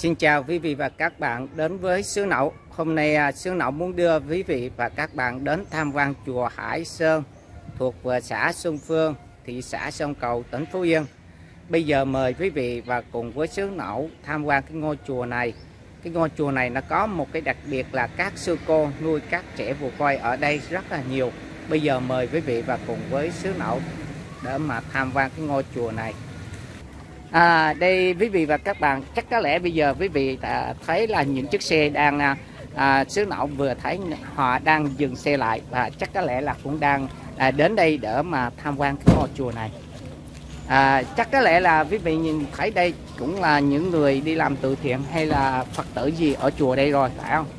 Xin chào quý vị và các bạn đến với xứ Nậu. Hôm nay xứ Nậu muốn đưa quý vị và các bạn đến tham quan chùa Hải Sơn thuộc xã Xuân Phương, thị xã Sông Cầu, tỉnh Phú Yên. Bây giờ mời quý vị và cùng với xứ Nậu tham quan cái ngôi chùa này. Cái ngôi chùa này nó có một cái đặc biệt là các sư cô nuôi các trẻ mồ côi ở đây rất là nhiều. Bây giờ mời quý vị và cùng với xứ Nậu để mà tham quan cái ngôi chùa này. Đây quý vị và các bạn, chắc có lẽ bây giờ quý vị thấy là những chiếc xe đang xứ Nậu vừa thấy họ đang dừng xe lại, và chắc có lẽ là cũng đang đến đây để mà tham quan cái ngôi chùa này. Chắc có lẽ là quý vị nhìn thấy đây cũng là những người đi làm từ thiện hay là Phật tử gì ở chùa đây rồi, phải không?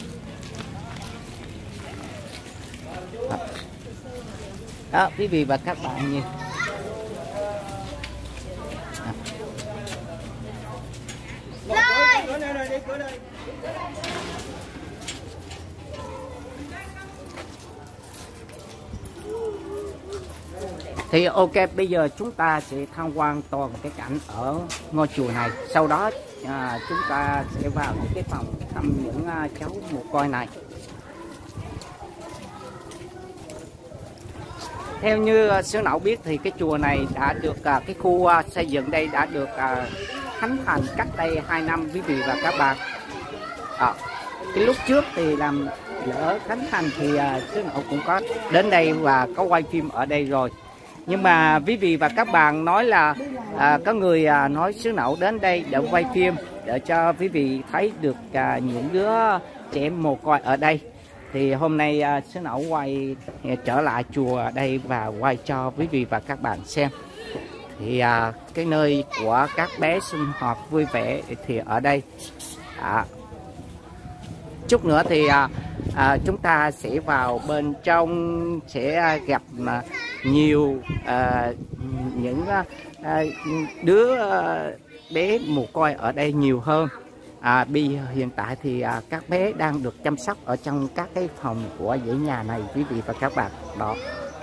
Đó, quý vị và các bạn nhìn. Thì ok, bây giờ chúng ta sẽ tham quan toàn cái cảnh ở ngôi chùa này. Sau đó chúng ta sẽ vào những cái phòng thăm những cháu mồ côi này. Theo như xứ Nậu biết thì cái chùa này đã được cái khu xây dựng đây đã được khánh thành cách đây 2 năm quý vị và các bạn. Cái lúc trước thì làm lễ khánh thành thì xứ Nậu cũng có đến đây và có quay phim ở đây rồi. Nhưng mà quý vị và các bạn nói là có người nói xứ Nậu đến đây để quay phim để cho quý vị thấy được những đứa trẻ mồ côi ở đây. Thì hôm nay xứ Nậu quay trở lại chùa đây và quay cho quý vị và các bạn xem. Thì cái nơi của các bé sinh hoạt vui vẻ thì ở đây. Chút nữa thì chúng ta sẽ vào bên trong, sẽ gặp nhiều những đứa bé mồ côi ở đây nhiều hơn. Hiện tại thì các bé đang được chăm sóc ở trong các cái phòng của dãy nhà này quý vị và các bạn. Đó.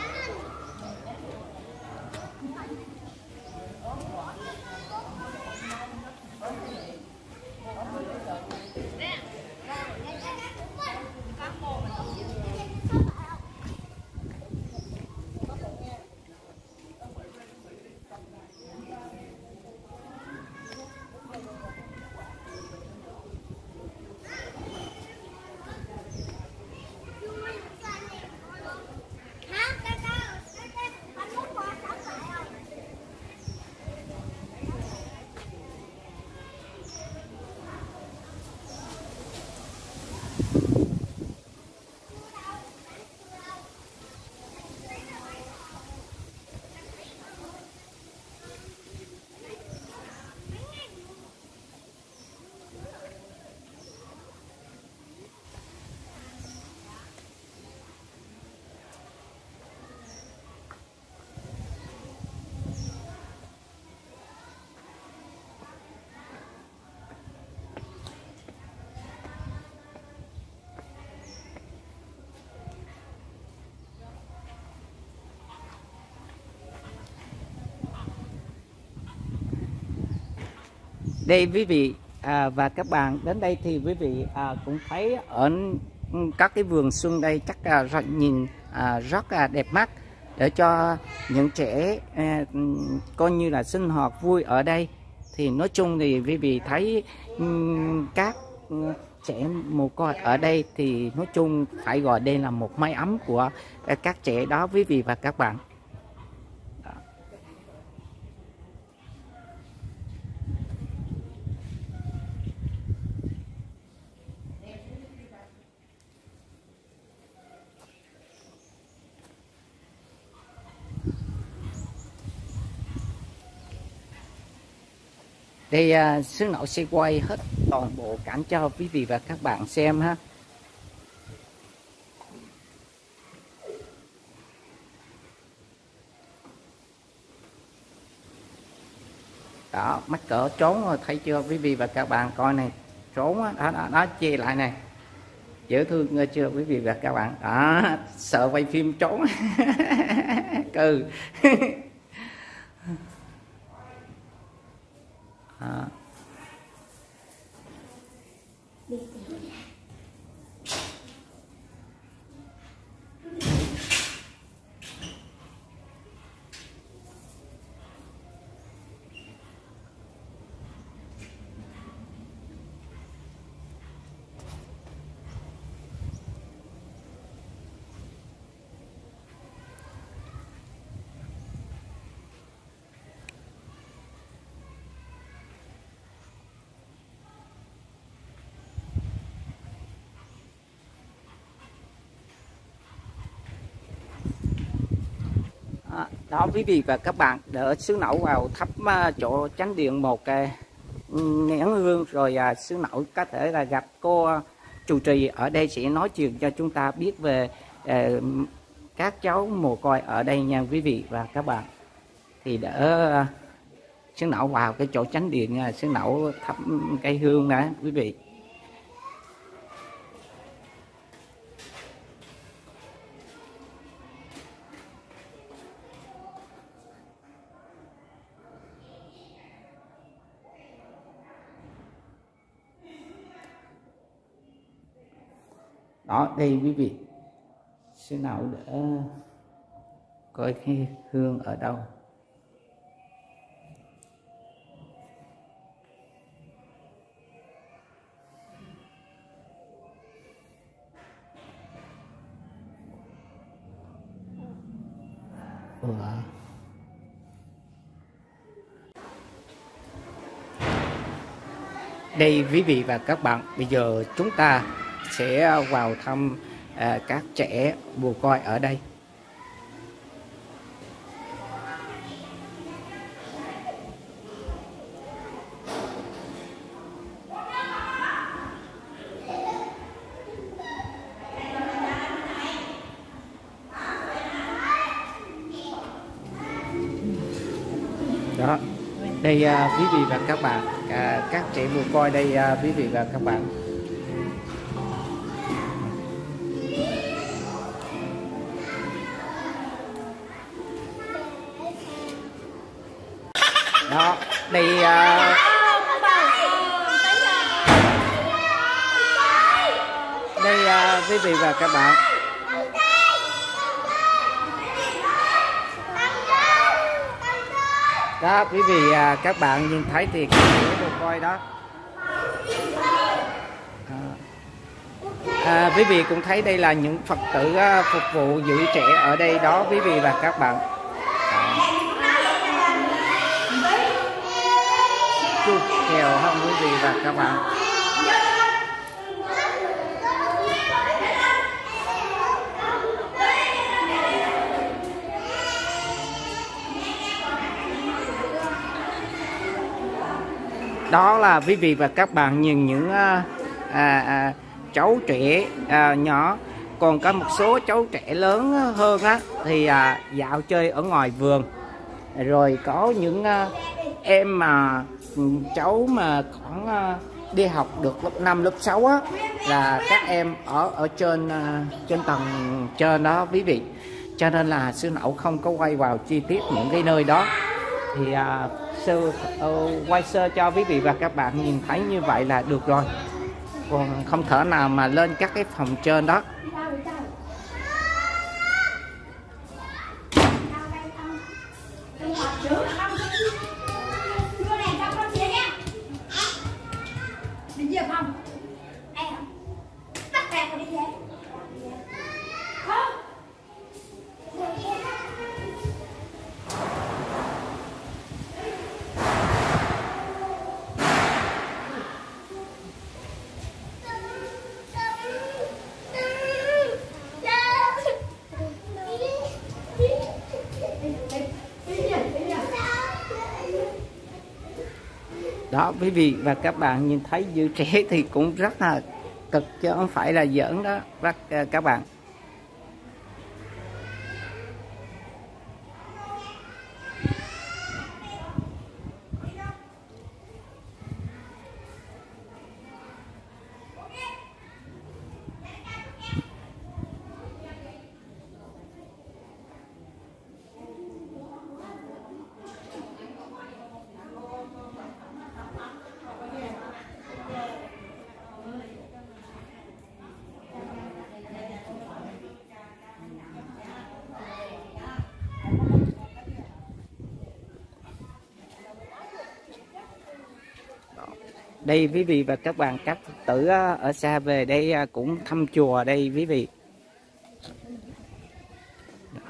Đây quý vị và các bạn, đến đây thì quý vị cũng thấy ở các cái vườn xuân đây chắc nhìn rất là đẹp mắt, để cho những trẻ coi như là sinh hoạt vui ở đây. Thì nói chung thì quý vị thấy các trẻ mồ côi ở đây thì nói chung phải gọi đây là một mái ấm của các trẻ đó quý vị và các bạn. Đây xứ Nậu sẽ quay hết toàn bộ cảnh cho quý vị và các bạn xem ha. Đó, mắc cỡ trốn rồi, thấy chưa quý vị và các bạn, coi này, trốn đó, che lại này, dễ thương chưa quý vị và các bạn. Đó, sợ quay phim trốn. Cừ. Đó quý vị và các bạn, đỡ xứ Nẫu vào thắp chỗ chánh điện một nén hương, rồi xứ Nẫu có thể là gặp cô trụ trì ở đây sẽ nói chuyện cho chúng ta biết về các cháu mồ côi ở đây nha quý vị và các bạn. Thì đỡ xứ Nẫu vào cái chỗ chánh điện, xứ Nẫu thắp cây hương đó quý vị. Đó, đây quý vị, xứ Nẫu để coi cái hương ở đâu. Đây quý vị và các bạn, bây giờ chúng ta sẽ vào thăm các trẻ mồ côi ở đây. Đó, đây quý vị và các bạn, các trẻ mồ côi đây quý vị và các bạn. Đó, đây đây quý vị và các bạn. Đó quý vị các bạn nhìn thấy thì cái trẻ mồ côi đó. Quý vị cũng thấy đây là những Phật tử phục vụ giữ trẻ ở đây đó quý vị và các bạn. Chúc kèo không quý vị và các bạn. Đó là quý vị và các bạn nhìn những cháu trẻ nhỏ, còn có một số cháu trẻ lớn hơn thì dạo chơi ở ngoài vườn, rồi có những em mà cháu mà khoảng đi học được lớp 5, lớp 6 là các em ở trên trên tầng trên đó quý vị, cho nên là sư Nẫu không có quay vào chi tiết những cái nơi đó, thì sư quay sơ cho quý vị và các bạn nhìn thấy như vậy là được rồi, còn không thể nào mà lên các cái phòng trên đó. Đó quý vị và các bạn nhìn thấy giữ trẻ thì cũng rất là cực chứ không phải là giỡn đó các bạn. Đây quý vị và các bạn, các Phật tử ở xa về đây cũng thăm chùa đây quý vị. Đó.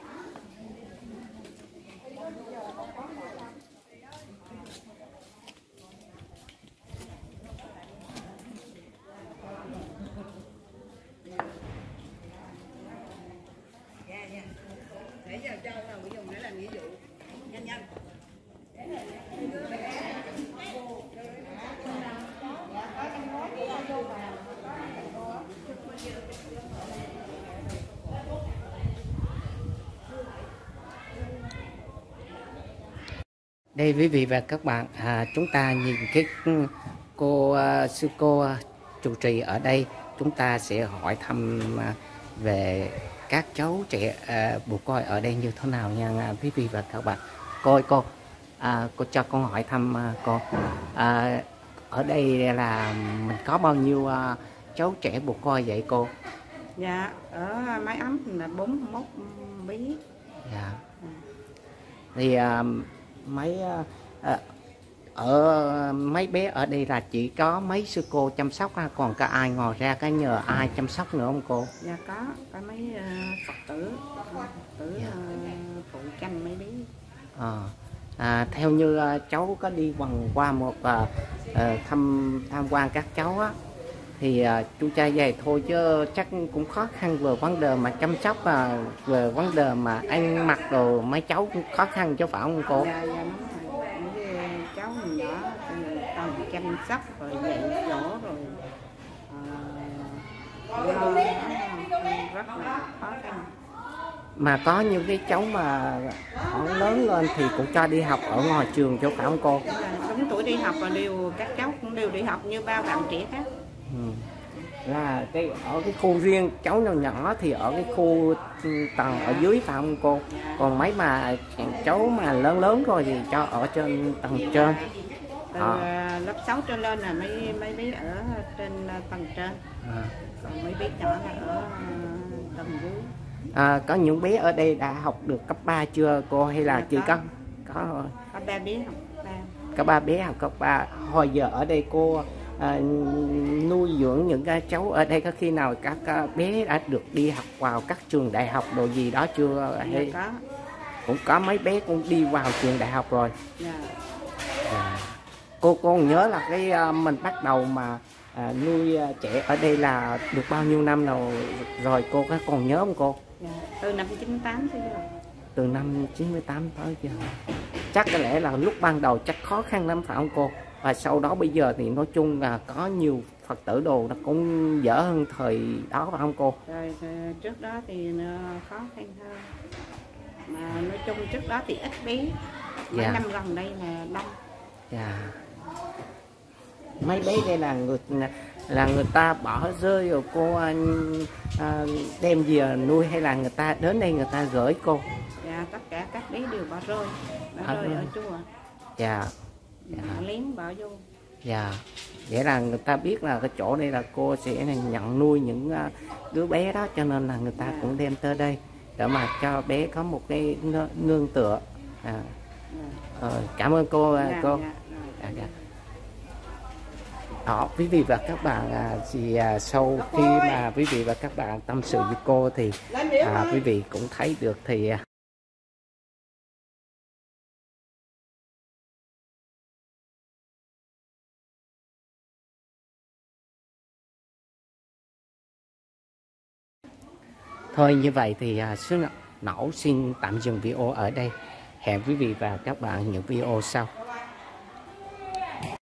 Đây quý vị và các bạn, chúng ta nhìn cái sư cô trụ trì ở đây, chúng ta sẽ hỏi thăm về các cháu trẻ bồ côi ở đây như thế nào nha quý vị và các bạn. Cô cho con hỏi thăm cô, ở đây là mình có bao nhiêu cháu trẻ bồ côi vậy cô? Dạ, ở mái ấm là 41 bé. Dạ. Thì ở mấy bé ở đây là chỉ có mấy sư cô chăm sóc, còn có ai ngoài ra có nhờ ai chăm sóc nữa không cô? Dạ có mấy Phật tử Dạ. phụ chăm mấy bé. Theo như cháu có đi vòng qua một tham quan các cháu á, thì chú cha về thôi chứ chắc cũng khó khăn về vấn đề mà chăm sóc, về vấn đề mà ăn mặc đồ mấy cháu cũng khó khăn chứ phải không cô? Dạ, dạ đúng rồi. Mấy cháu nhỏ toàn chăm sóc rồi dạy dỗ rồi rất là khó khăn. Mà có những cái cháu mà họ lớn lên thì cũng cho đi học ở ngoài trường chứ phải không cô? Đúng tuổi đi học và các cháu cũng đều đi học như bao bạn trẻ khác. Là ở cái khu riêng cháu nhỏ nhỏ thì ở cái khu tầng ở dưới phải không cô? Còn mấy mà cháu mà lớn lớn rồi thì cho ở trên tầng trên. Từ lớp 6 trở lên là mấy bé ở trên tầng trên. Còn mấy bé nhỏ là ở tầng dưới. Có những bé ở đây đã học được cấp 3 chưa cô, hay là chỉ có có 3 bé học cấp 3. Có 3 bé học cấp 3. Hồi giờ ở đây cô nuôi dưỡng những cái cháu ở đây, có khi nào các bé đã được đi học vào các trường đại học đồ gì đó chưa? Hay Có. Cũng có mấy bé cũng đi vào trường đại học rồi. Dạ. Cô còn nhớ là cái mình bắt đầu mà nuôi trẻ ở đây là được bao nhiêu năm nào rồi cô có còn nhớ không cô? Dạ. Từ năm 98 tới giờ. Từ năm 98 tới giờ. Chắc có lẽ là lúc ban đầu chắc khó khăn lắm phải không cô? Và sau đó bây giờ thì nói chung là có nhiều Phật tử đồ nó cũng dở hơn thời đó phải không cô? Rồi trước đó thì nó khó khăn hơn. Mà nói chung trước đó thì ít bé. Mấy năm gần đây là đông. Dạ. Mấy bé đây là người ta bỏ rơi rồi cô đem về nuôi, hay là người ta đến đây người ta gửi cô? Dạ, tất cả các bé đều bỏ rơi ở chùa. Dạ. Họ lén bỏ vô. Dạ. Vậy là người ta biết là cái chỗ đây là cô sẽ nhận nuôi những đứa bé đó, cho nên là người ta cũng đem tới đây để mà cho bé có một cái nương tựa. Cảm ơn cô. Đó, quý vị và các bạn, sau khi mà quý vị và các bạn tâm sự với cô thì quý vị cũng thấy được thì thôi như vậy thì Sư Nẫu xin tạm dừng video ở đây. Hẹn quý vị và các bạn những video sau.